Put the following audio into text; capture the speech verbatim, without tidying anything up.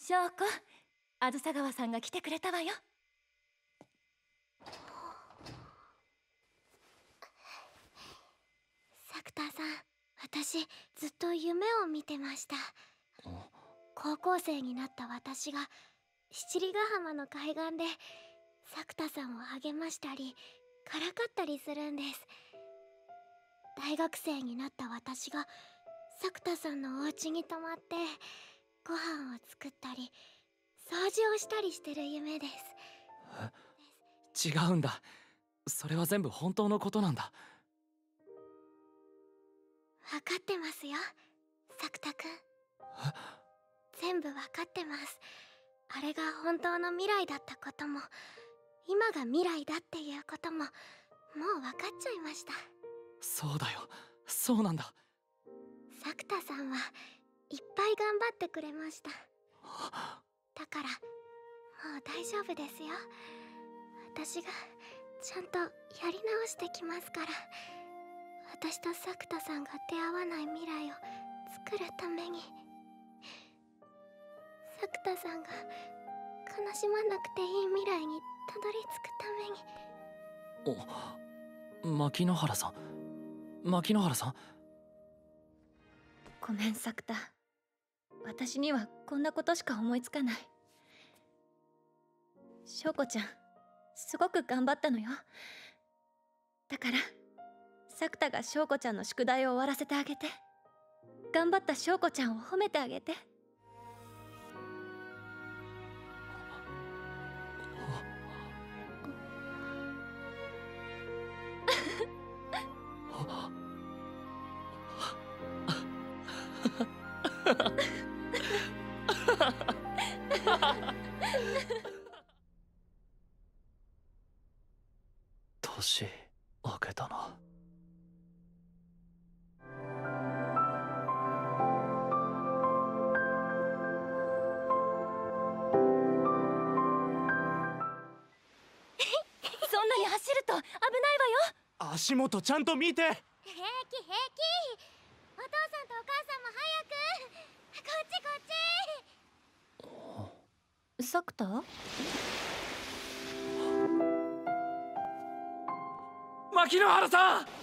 翔子、あずさ川さんが来てくれたわよ。 作田さん、私ずっと夢を見てました。高校生になった私が七里ヶ浜の海岸で作田さんを励ましたりからかったりするんです。大学生になった私が作田さんのお家に泊まってご飯を作ったり掃除をしたりしてる夢です。 違うんだ。それは全部本当のことなんだ。 分かってますよ、作田くん。全部分かってます。あれが本当の未来だったことも今が未来だっていうことももう分かっちゃいました。 そうだよ、そうなんだ。 作田さんはいっぱい頑張ってくれました。だからもう大丈夫ですよ。私がちゃんとやり直してきますから。私と作田さんが出会わない未来を作るために、作田さんが悲しまなくていい未来にたどり着くために。 お、牧之原さん、牧之原さん。 ごめん作田、私にはこんなことしか思いつかない。翔子ちゃんすごく頑張ったのよ。だから作田が翔子ちゃんの宿題を終わらせてあげて、頑張った翔子ちゃんを褒めてあげて。 年明けたな。 そんなに走ると危ないわよ。 足元ちゃんと見て。 平気平気。お父さんとお母さんも早くこっちこっち。 作田？ 牧之原さん。